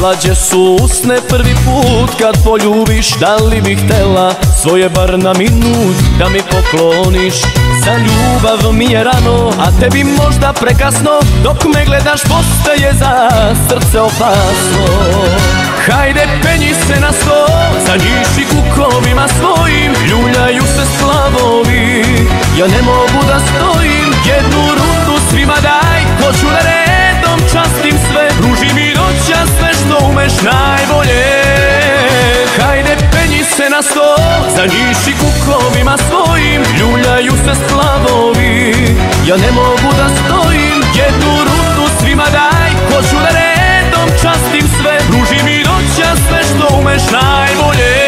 Slađe su usne prvi put kad poljubiš. Da li bih htela svoje bar na minut da mi pokloniš? Za ljubav mi je rano, a tebi možda prekasno. Dok me gledaš postaje za srce opasno. Hajde penji se na sto, za Niš i kukovima svojim ljuljaju se splavovi. Ja ne mogu da stojim, jednu rundu svima daj. Hoću da redom častim sve, pruži mi noćas sve što umeš najbolje. Hajde penji se na sto, za Niš i kukovima svojim ljuljaju se splavovi. Ja ne mogu da stojim, jednu rundu svima daj. Hoću da redom častim sve, pruži mi noćas sve što umeš najbolje.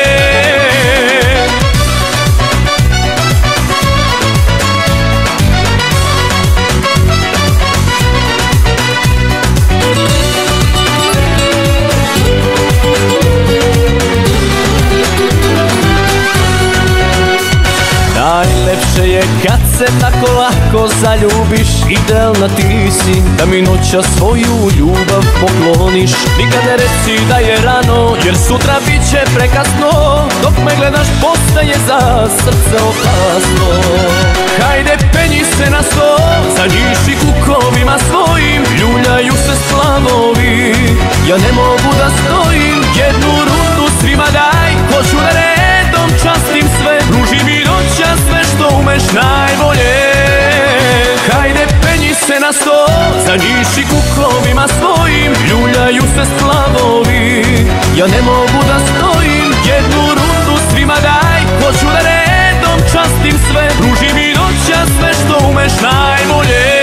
Najlepše je kad se tako lako zaljubiš. Idealna ti si, da mi noća svoju ljubav pokloniš. Nikad ne reci da je rano, jer sutra bit će prekasno. Dok me gledaš postaje za srce opasno. Hajde penji se na sto, za Niš i kukovima svojim ljuljaju se splavovi. Ja ne mogu da stojim, jednu rundu svima daj. Hoću da redom častim sve, pruži mi noća sve što umeš najbolje. Hajde penji se na sto, za Niš i kukovima svojim ljuljaju se splavovi. Ja ne mogu da stojim, jednu rundu svima daj. Hoću da redom častim sve, pruži mi noća sve što umeš najbolje.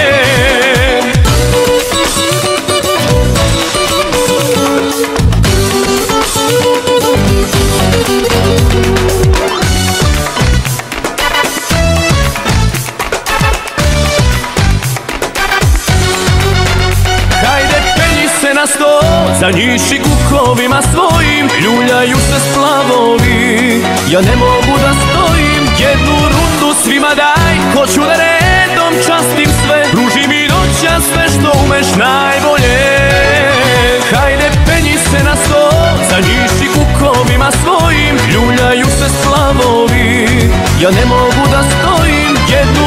Na sto, za Niš i kukovima svojim ljuljaju se splavovi. Ja ne mogu da stojim, jednu rundu svima daj. Hoću da redom častim sve, pruži mi noća sve što umeš najbolje. Hajde penji se na sto, za Niš i kukovima svojim ljuljaju se splavovi. Ja ne mogu da stojim, jednu